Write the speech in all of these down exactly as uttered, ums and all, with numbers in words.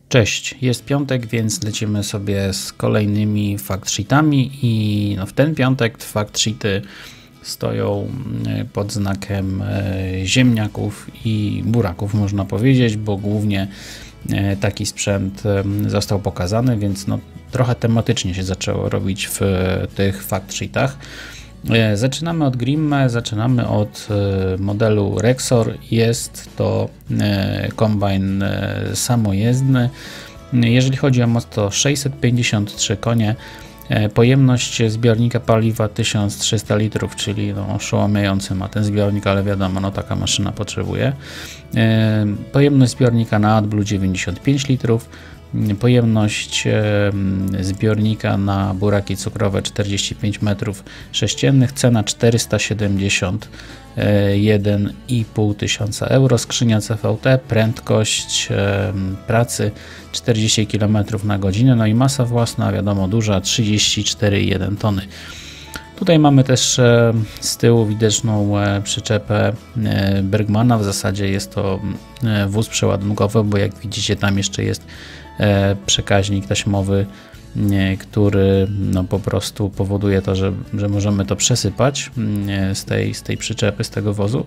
Cześć, jest piątek, więc lecimy sobie z kolejnymi fact sheetami i no w ten piątek fact sheety stoją pod znakiem ziemniaków i buraków, można powiedzieć, bo głównie taki sprzęt został pokazany, więc no trochę tematycznie się zaczęło robić w tych fact sheetach. Zaczynamy od Grimme, zaczynamy od modelu Rexor. Jest to kombajn samojezdny. Jeżeli chodzi o moc, to sześćset pięćdziesiąt trzy konie, pojemność zbiornika paliwa tysiąc trzysta litrów, czyli no, oszałamiający ma ten zbiornik, ale wiadomo, no taka maszyna potrzebuje. Pojemność zbiornika na AdBlue dziewięćdziesiąt pięć litrów. Pojemność zbiornika na buraki cukrowe czterdzieści pięć metrów sześciennych, cena czterysta siedemdziesiąt jeden i pół tysiąca euro, skrzynia C V T, prędkość pracy czterdzieści kilometrów na godzinę, no i masa własna, wiadomo, duża, trzydzieści cztery i jeden tony. Tutaj mamy też z tyłu widoczną przyczepę Bergmana, w zasadzie jest to wóz przeładunkowy, bo jak widzicie tam jeszcze jest przekaźnik taśmowy, który no po prostu powoduje to, że, że możemy to przesypać z tej, z tej przyczepy, z tego wozu.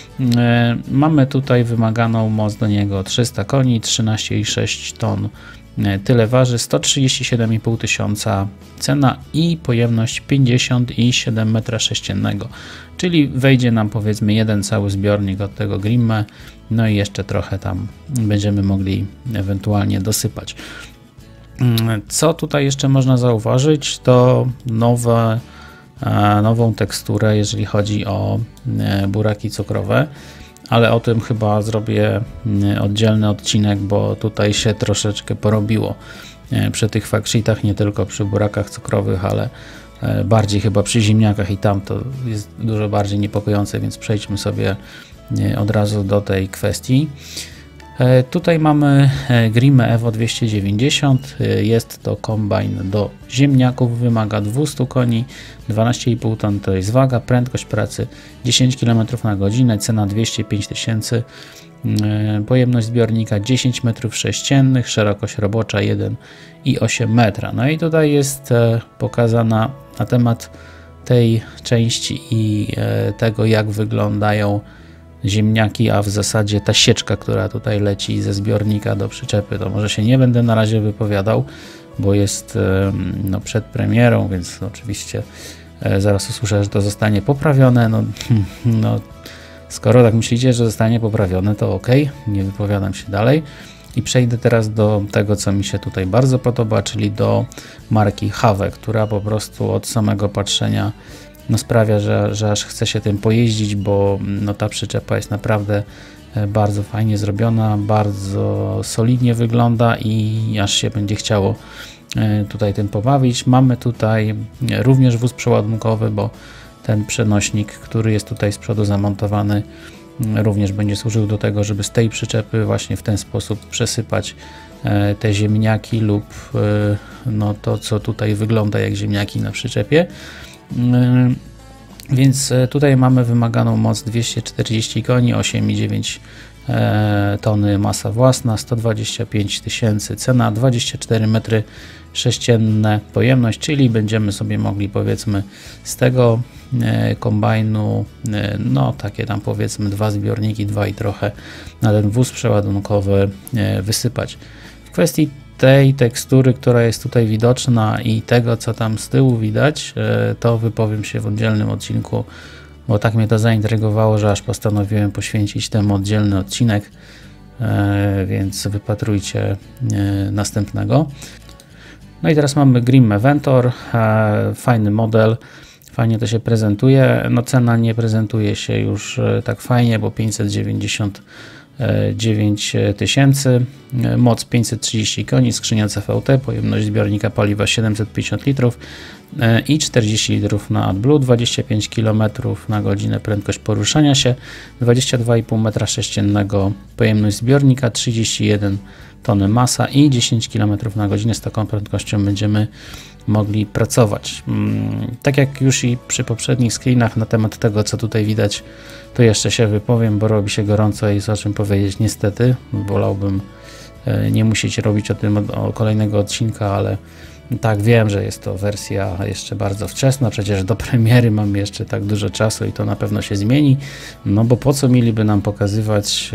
Mamy tutaj wymaganą moc do niego trzysta koni, trzynaście i sześć ton. Tyle waży, sto trzydzieści siedem i pół tysiąca cena i pojemność pięćdziesiąt i siedem metrów sześciennego, czyli wejdzie nam powiedzmy jeden cały zbiornik od tego Grimme, no i jeszcze trochę tam będziemy mogli ewentualnie dosypać. Co tutaj jeszcze można zauważyć, to nowe, nową teksturę, jeżeli chodzi o buraki cukrowe. Ale o tym chyba zrobię oddzielny odcinek, bo tutaj się troszeczkę porobiło przy tych fact sheetach, nie tylko przy burakach cukrowych, ale bardziej chyba przy ziemniakach i tam to jest dużo bardziej niepokojące, więc przejdźmy sobie od razu do tej kwestii. Tutaj mamy Grimme Evo dwieście dziewięćdziesiąt, jest to kombajn do ziemniaków, wymaga dwieście koni, dwanaście i pół ton to jest waga, prędkość pracy dziesięć kilometrów na godzinę, cena dwieście pięć tysięcy, pojemność zbiornika dziesięć metrów sześciennych, szerokość robocza jeden i osiem metra. No i tutaj jest pokazana na temat tej części i tego, jak wyglądają ziemniaki, a w zasadzie ta sieczka, która tutaj leci ze zbiornika do przyczepy, to może się nie będę na razie wypowiadał, bo jest no, przed premierą, więc oczywiście zaraz usłyszę, że to zostanie poprawione. No, no, skoro tak myślicie, że zostanie poprawione, to ok, nie wypowiadam się dalej i przejdę teraz do tego, co mi się tutaj bardzo podoba, czyli do marki Have, która po prostu od samego patrzenia no sprawia, że, że aż chce się tym pojeździć, bo no ta przyczepa jest naprawdę bardzo fajnie zrobiona, bardzo solidnie wygląda i aż się będzie chciało tutaj tym pobawić. Mamy tutaj również wóz przeładunkowy, bo ten przenośnik, który jest tutaj z przodu zamontowany, również będzie służył do tego, żeby z tej przyczepy właśnie w ten sposób przesypać te ziemniaki lub no to, co tutaj wygląda jak ziemniaki na przyczepie. Więc tutaj mamy wymaganą moc dwieście czterdzieści koni, osiem i dziewięć tony masa własna, sto dwadzieścia pięć tysięcy cena, dwadzieścia cztery metry sześcienne pojemność, czyli będziemy sobie mogli powiedzmy z tego kombajnu no takie tam powiedzmy dwa zbiorniki, dwa i trochę na ten wóz przeładunkowy wysypać. W kwestii tej tekstury, która jest tutaj widoczna i tego, co tam z tyłu widać, to wypowiem się w oddzielnym odcinku, bo tak mnie to zaintrygowało, że aż postanowiłem poświęcić temu oddzielny odcinek, więc wypatrujcie następnego. No i teraz mamy Grimme Ventor, fajny model, fajnie to się prezentuje, no cena nie prezentuje się już tak fajnie, bo pięćset dziewięćdziesiąt dziewięć tysięcy, moc pięćset trzydzieści koni, skrzynia C V T, pojemność zbiornika paliwa siedemset pięćdziesiąt litrów i czterdzieści litrów na AdBlue, dwadzieścia pięć kilometrów na godzinę prędkość poruszania się, dwadzieścia dwa i pół metra sześciennego pojemność zbiornika, trzydzieści jeden tony masa i dziesięć kilometrów na godzinę. Z taką prędkością będziemy mogli pracować. Tak jak już i przy poprzednich screenach na temat tego, co tutaj widać, to jeszcze się wypowiem, bo robi się gorąco i jest o czym powiedzieć niestety. Wolałbym nie musicie robić o tym o kolejnego odcinka, ale tak, wiem, że jest to wersja jeszcze bardzo wczesna, przecież do premiery mamy jeszcze tak dużo czasu i to na pewno się zmieni, no bo po co mieliby nam pokazywać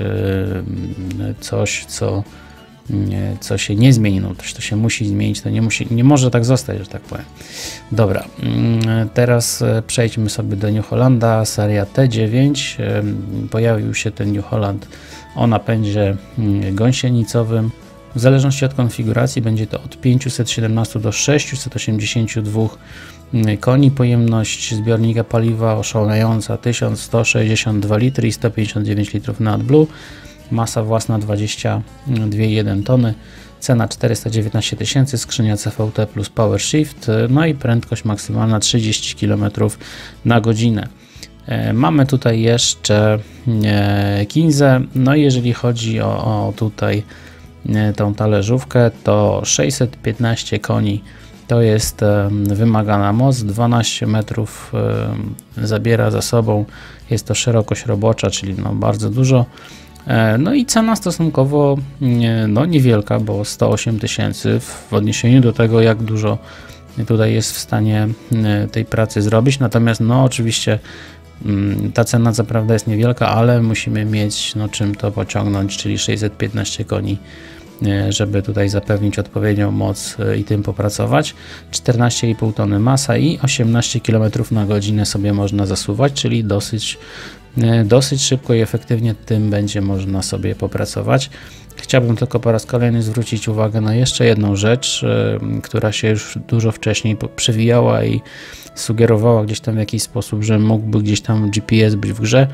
coś, co, co się nie zmieni, no to się musi zmienić, to nie, musi, nie może tak zostać, że tak powiem. Dobra, teraz przejdźmy sobie do New Hollanda, seria T dziewięć, pojawił się ten New Holland o napędzie gąsienicowym. W zależności od konfiguracji będzie to od pięciuset siedemnastu do sześciuset osiemdziesięciu dwóch koni. Pojemność zbiornika paliwa oszałamiająca tysiąc sto sześćdziesiąt dwa litry i sto pięćdziesiąt dziewięć litrów na AdBlue. Masa własna dwadzieścia dwa przecinek jeden tony. Cena czterysta dziewiętnaście tysięcy, skrzynia C V T plus Power Shift, no i prędkość maksymalna trzydzieści kilometrów na godzinę. Mamy tutaj jeszcze Kinzę, no i jeżeli chodzi o, o tutaj tą talerzówkę, to sześćset piętnaście koni to jest wymagana moc, dwanaście metrów zabiera za sobą, jest to szerokość robocza, czyli no bardzo dużo. No i cena stosunkowo no niewielka, bo sto osiem tysięcy w odniesieniu do tego, jak dużo tutaj jest w stanie tej pracy zrobić. Natomiast no oczywiście ta cena co prawda jest niewielka, ale musimy mieć no czym to pociągnąć, czyli sześćset piętnaście koni, żeby tutaj zapewnić odpowiednią moc i tym popracować. czternaście i pół tony masa i osiemnaście kilometrów na godzinę sobie można zasuwać, czyli dosyć, dosyć szybko i efektywnie tym będzie można sobie popracować. Chciałbym tylko po raz kolejny zwrócić uwagę na jeszcze jedną rzecz, która się już dużo wcześniej przewijała i sugerowała gdzieś tam w jakiś sposób, że mógłby gdzieś tam G P S być w grze.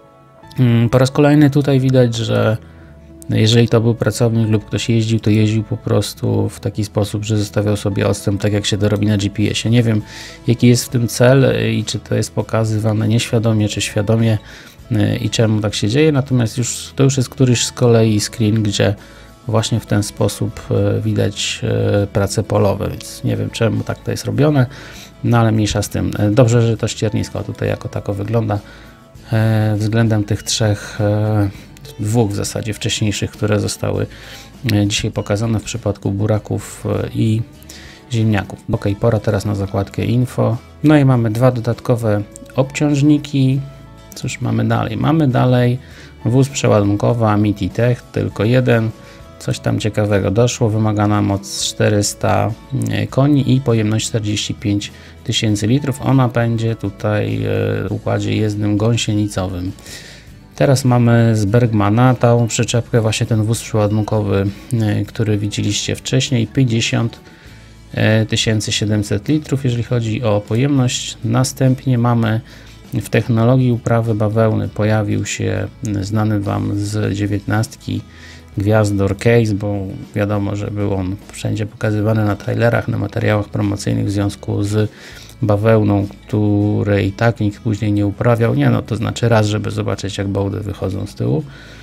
Po raz kolejny tutaj widać, że jeżeli to był pracownik lub ktoś jeździł, to jeździł po prostu w taki sposób, że zostawiał sobie odstęp, tak jak się to robi na G P S ie. Nie wiem, jaki jest w tym cel i czy to jest pokazywane nieświadomie, czy świadomie i czemu tak się dzieje, natomiast już to już jest któryś z kolei screen, gdzie właśnie w ten sposób widać prace polowe, więc nie wiem, czemu tak to jest robione, no ale mniejsza z tym. Dobrze, że to ściernisko tutaj jako tako wygląda względem tych trzech, dwóch w zasadzie wcześniejszych, które zostały dzisiaj pokazane w przypadku buraków i ziemniaków. Ok, pora teraz na zakładkę info. No i mamy dwa dodatkowe obciążniki. Cóż mamy dalej? Mamy dalej wóz przeładunkowy Amity Tech, tylko jeden. Coś tam ciekawego doszło. Wymagana moc czterysta koni i pojemność czterdzieści pięć tysięcy litrów. Ona będzie tutaj w układzie jezdnym gąsienicowym. Teraz mamy z Bergmana tą przyczepkę, właśnie ten wóz przeładunkowy, który widzieliście wcześniej, pięćdziesiąt tysięcy siedemset litrów, jeżeli chodzi o pojemność. Następnie mamy w technologii uprawy bawełny pojawił się znany Wam z dziewiętnastki Gwiazdor Case, bo wiadomo, że był on wszędzie pokazywany na trailerach, na materiałach promocyjnych w związku z bawełną, której tak nikt później nie uprawiał. Nie, no to znaczy raz, żeby zobaczyć, jak bałdy wychodzą z tyłu.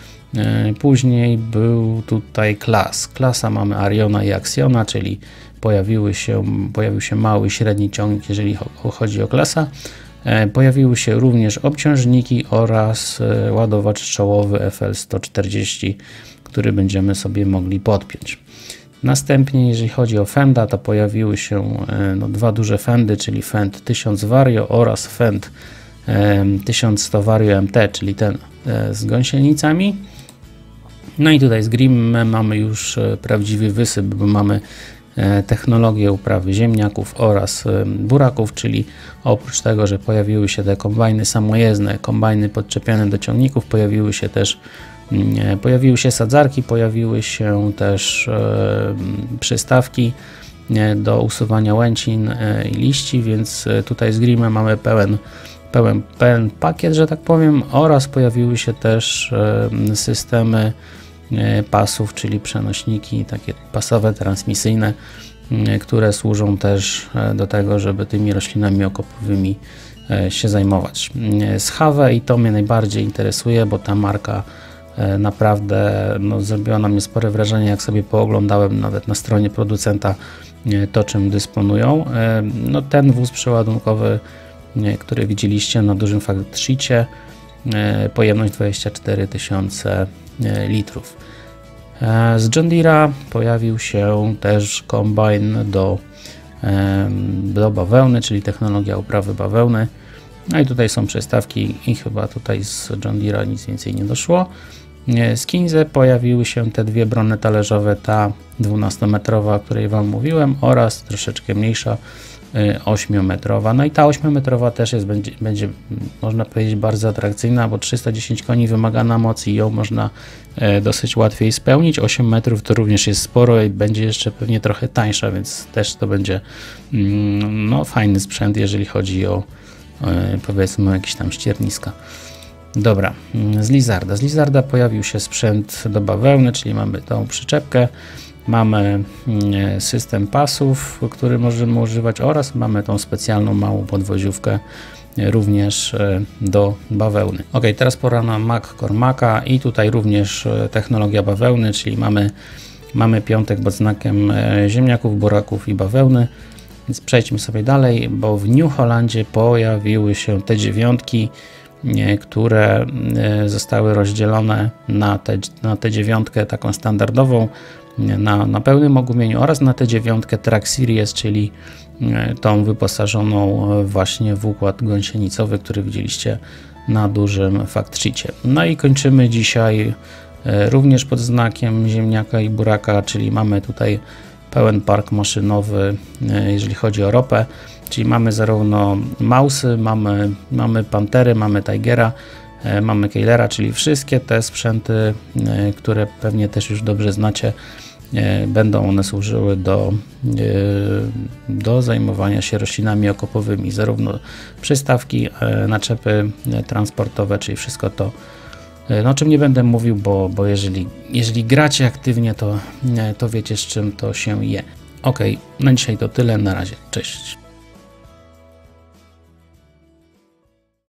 Później był tutaj klas. Klasa mamy Ariona i Axiona, czyli pojawiły się, pojawił się mały i średni ciągnik, jeżeli chodzi o klasa. Pojawiły się również obciążniki oraz ładowacz czołowy F L sto czterdzieści, który będziemy sobie mogli podpiąć. Następnie, jeżeli chodzi o fenda, to pojawiły się no, dwa duże fendy, czyli fend tysiąc Vario oraz fend e, tysiąc sto Vario M T, czyli ten e, z gąsienicami. No i tutaj z Grimmem mamy już e, prawdziwy wysyp, bo mamy e, technologię uprawy ziemniaków oraz e, buraków, czyli oprócz tego, że pojawiły się te kombajny samojezdne, kombajny podczepiane do ciągników, pojawiły się też Pojawiły się sadzarki, pojawiły się też e, przystawki e, do usuwania łęcin e, i liści, więc tutaj z Grimmem mamy pełen, pełen, pełen pakiet, że tak powiem, oraz pojawiły się też e, systemy e, pasów, czyli przenośniki takie pasowe, transmisyjne, e, które służą też e, do tego, żeby tymi roślinami okopowymi e, się zajmować. E, z Have i to mnie najbardziej interesuje, bo ta marka naprawdę no, zrobiła na mnie spore wrażenie, jak sobie pooglądałem nawet na stronie producenta to, czym dysponują. No, ten wóz przeładunkowy, który widzieliście na dużym factsheetie, pojemność dwadzieścia cztery tysiące litrów. Z John Deere'a pojawił się też kombajn do, do bawełny, czyli technologia uprawy bawełny. No i tutaj są przystawki i chyba tutaj z John Deere'a nic więcej nie doszło. Z Kinze pojawiły się te dwie brony talerzowe, ta dwunastometrowa, o której Wam mówiłem, oraz troszeczkę mniejsza, ośmiometrowa. No i ta ośmiometrowa też jest, będzie, będzie można powiedzieć bardzo atrakcyjna, bo trzysta dziesięć koni wymaga na mocy i ją można dosyć łatwiej spełnić. osiem metrów to również jest sporo i będzie jeszcze pewnie trochę tańsza, więc też to będzie no, fajny sprzęt, jeżeli chodzi o powiedzmy jakieś tam ścierniska. Dobra, z Lizarda. Z Lizarda pojawił się sprzęt do bawełny, czyli mamy tą przyczepkę, mamy system pasów, który możemy używać, oraz mamy tą specjalną małą podwoziówkę również do bawełny. Ok, teraz pora na Mac Cormaca i tutaj również technologia bawełny, czyli mamy, mamy piątek pod znakiem ziemniaków, buraków i bawełny. Więc przejdźmy sobie dalej, bo w New Hollandzie pojawiły się te dziewiątki, które zostały rozdzielone na tę na te dziewiątkę taką standardową, na, na pełnym ogumieniu, oraz na tę dziewiątkę Track Series, czyli tą wyposażoną właśnie w układ gąsienicowy, który widzieliście na dużym fact sheetie. No i kończymy dzisiaj również pod znakiem ziemniaka i buraka, czyli mamy tutaj pełen park maszynowy, jeżeli chodzi o ropę, czyli mamy zarówno Mausy, mamy, mamy Pantery, mamy Tigera, mamy Keylera, czyli wszystkie te sprzęty, które pewnie też już dobrze znacie, będą one służyły do, do zajmowania się roślinami okopowymi, zarówno przystawki, naczepy transportowe, czyli wszystko to, no, o czym nie będę mówił, bo, bo jeżeli, jeżeli gracie aktywnie, to, to wiecie, z czym to się je. Ok, na dzisiaj to tyle, na razie, cześć.